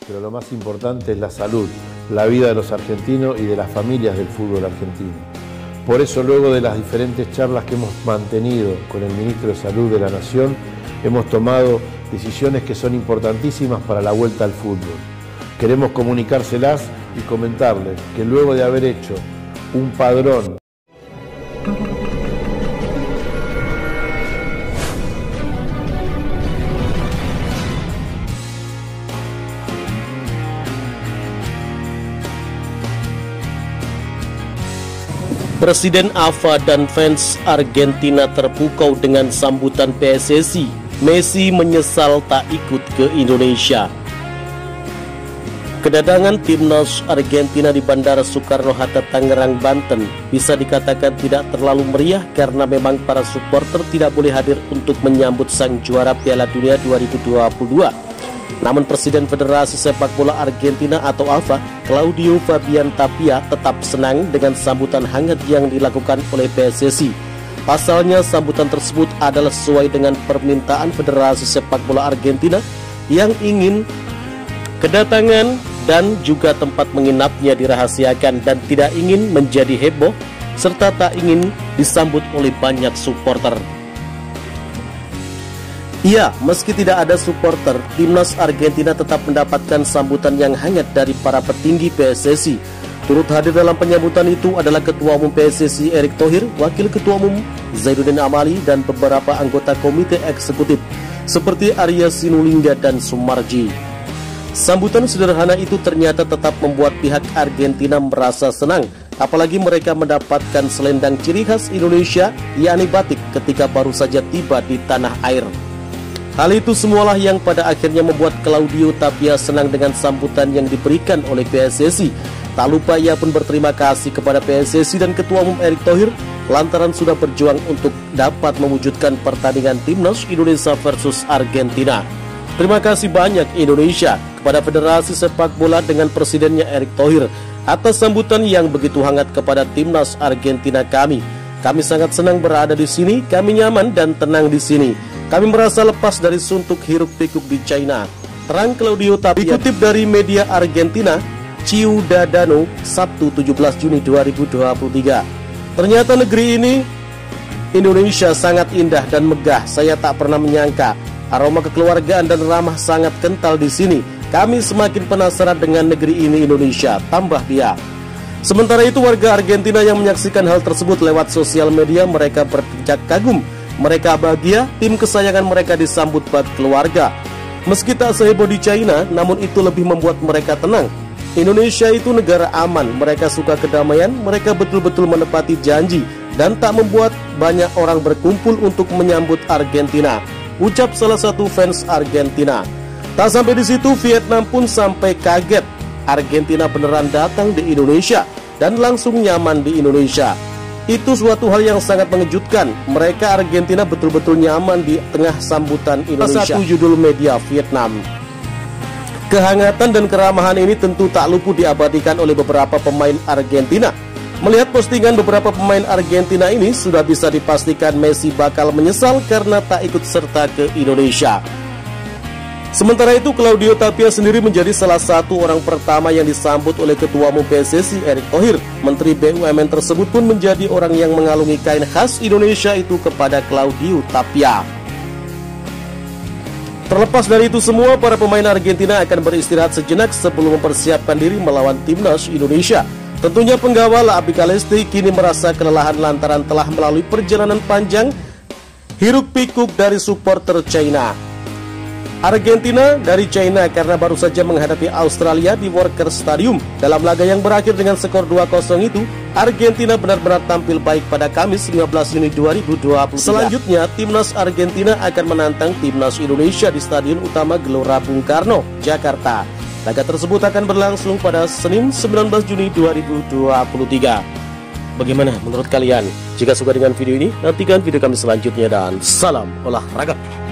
pero lo más importante es la salud, la vida de los argentinos y de las familias del fútbol argentino. Por eso, luego de las diferentes charlas que hemos mantenido con el Ministro de Salud de la Nación, hemos tomado decisiones que son importantísimas para la vuelta al fútbol. Queremos comunicárselas y comentarles que luego de haber hecho un padrón Presiden AFA dan fans Argentina terpukau dengan sambutan PSSI. Messi menyesal tak ikut ke Indonesia. Kedatangan timnas Argentina di Bandara Soekarno-Hatta, Tangerang, Banten bisa dikatakan tidak terlalu meriah karena memang para supporter tidak boleh hadir untuk menyambut sang juara Piala Dunia 2022. Namun Presiden Federasi Sepak Bola Argentina atau AFA, Claudio Fabian Tapia, tetap senang dengan sambutan hangat yang dilakukan oleh PSSI. Pasalnya sambutan tersebut adalah sesuai dengan permintaan Federasi Sepak Bola Argentina yang ingin kedatangan dan juga tempat menginapnya dirahasiakan dan tidak ingin menjadi heboh serta tak ingin disambut oleh banyak supporter. Ya, meski tidak ada supporter, timnas Argentina tetap mendapatkan sambutan yang hangat dari para petinggi PSSI. Turut hadir dalam penyambutan itu adalah Ketua Umum PSSI Erick Thohir, Wakil Ketua Umum Zainuddin Amali, dan beberapa anggota komite eksekutif seperti Arya Sinulinga dan Sumarji. Sambutan sederhana itu ternyata tetap membuat pihak Argentina merasa senang, apalagi mereka mendapatkan selendang ciri khas Indonesia, yakni batik, ketika baru saja tiba di tanah air. Hal itu semualah yang pada akhirnya membuat Claudio Tapia senang dengan sambutan yang diberikan oleh PSSI. Tak lupa ia pun berterima kasih kepada PSSI dan Ketua Umum Erick Thohir lantaran sudah berjuang untuk dapat mewujudkan pertandingan timnas Indonesia versus Argentina. Terima kasih banyak Indonesia kepada Federasi Sepak Bola dengan presidennya Erick Thohir atas sambutan yang begitu hangat kepada timnas Argentina kami. Kami sangat senang berada di sini, kami nyaman dan tenang di sini. Kami merasa lepas dari suntuk hiruk-pikuk di China, terang Claudio Tapia. Dikutip dari media Argentina, Ciudadano, Sabtu 17 Juni 2023. Ternyata negeri ini, Indonesia, sangat indah dan megah. Saya tak pernah menyangka. Aroma kekeluargaan dan ramah sangat kental di sini. Kami semakin penasaran dengan negeri ini Indonesia, tambah dia. Sementara itu warga Argentina yang menyaksikan hal tersebut lewat sosial media, mereka berdecak kagum. Mereka bahagia, tim kesayangan mereka disambut bak keluarga. Meski tak seheboh di China, namun itu lebih membuat mereka tenang. Indonesia itu negara aman, mereka suka kedamaian, mereka betul-betul menepati janji dan tak membuat banyak orang berkumpul untuk menyambut Argentina, ucap salah satu fans Argentina. Tak sampai di situ, Vietnam pun sampai kaget. Argentina beneran datang di Indonesia dan langsung nyaman di Indonesia. Itu suatu hal yang sangat mengejutkan. Mereka Argentina betul-betul nyaman di tengah sambutan Indonesia. Satu judul media Vietnam. Kehangatan dan keramahan ini tentu tak luput diabadikan oleh beberapa pemain Argentina. Melihat postingan beberapa pemain Argentina ini, sudah bisa dipastikan Messi bakal menyesal karena tak ikut serta ke Indonesia. Sementara itu, Claudio Tapia sendiri menjadi salah satu orang pertama yang disambut oleh Ketua Umum PSSI Erick Thohir. Menteri BUMN tersebut pun menjadi orang yang mengalungi kain khas Indonesia itu kepada Claudio Tapia. Terlepas dari itu semua, para pemain Argentina akan beristirahat sejenak sebelum mempersiapkan diri melawan timnas Indonesia. Tentunya penggawal Abi Kalesti kini merasa kelelahan lantaran telah melalui perjalanan panjang hiruk-pikuk dari supporter China. Argentina dari China karena baru saja menghadapi Australia di Walker Stadium. Dalam laga yang berakhir dengan skor 2-0 itu, Argentina benar-benar tampil baik pada Kamis 15 Juni 2023. Selanjutnya, timnas Argentina akan menantang timnas Indonesia di Stadion Utama Gelora Bung Karno, Jakarta. Laga tersebut akan berlangsung pada Senin 19 Juni 2023. Bagaimana menurut kalian? Jika suka dengan video ini, nantikan video kami selanjutnya dan salam olahraga.